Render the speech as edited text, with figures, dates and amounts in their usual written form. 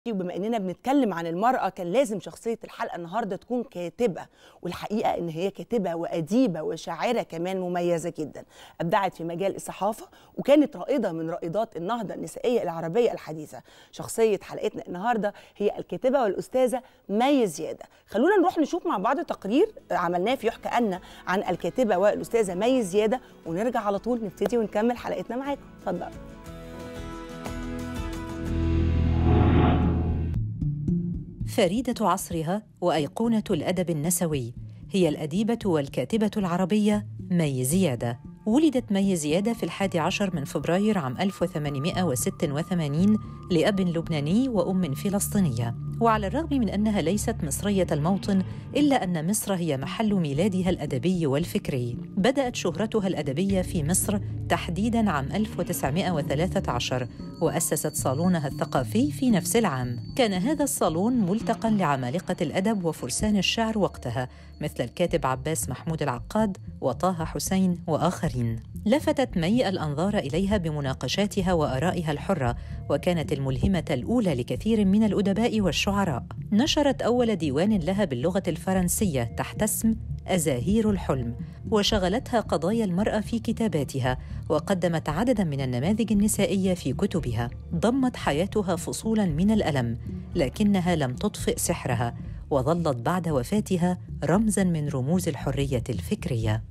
وبما اننا بنتكلم عن المرأة كان لازم شخصية الحلقة النهاردة تكون كاتبة، والحقيقة ان هي كاتبة وأديبة وشاعرة كمان مميزة جدا. أبدعت في مجال الصحافة وكانت رائدة من رائدات النهضة النسائية العربية الحديثة. شخصية حلقتنا النهاردة هي الكاتبة والأستاذة مي زيادة. خلونا نروح نشوف مع بعض تقرير عملناه في يحكى أن عن الكاتبة والأستاذة مي زيادة، ونرجع على طول نبتدي ونكمل حلقتنا معاكم. اتفضلوا. فريدة عصرها وأيقونة الأدب النسوي هي الأديبة والكاتبة العربية مي زيادة. ولدت مي زيادة في 11 من فبراير عام 1886 لأب لبناني وأم فلسطينية. وعلى الرغم من أنها ليست مصرية الموطن إلا أن مصر هي محل ميلادها الأدبي والفكري. بدأت شهرتها الأدبية في مصر تحديداً عام 1913 وأسست صالونها الثقافي في نفس العام. كان هذا الصالون ملتقاً لعمالقة الأدب وفرسان الشعر وقتها مثل الكاتب عباس محمود العقاد وطه حسين وآخرين. لفتت مي الأنظار إليها بمناقشاتها وآرائها الحرة، وكانت الملهمة الأولى لكثير من الأدباء والشعراء. نشرت أول ديوان لها باللغة الفرنسية تحت اسم أزاهير الحلم، وشغلتها قضايا المرأة في كتاباتها، وقدمت عدداً من النماذج النسائية في كتبها. ضمت حياتها فصولاً من الألم، لكنها لم تطفئ سحرها، وظلت بعد وفاتها رمزاً من رموز الحرية الفكرية.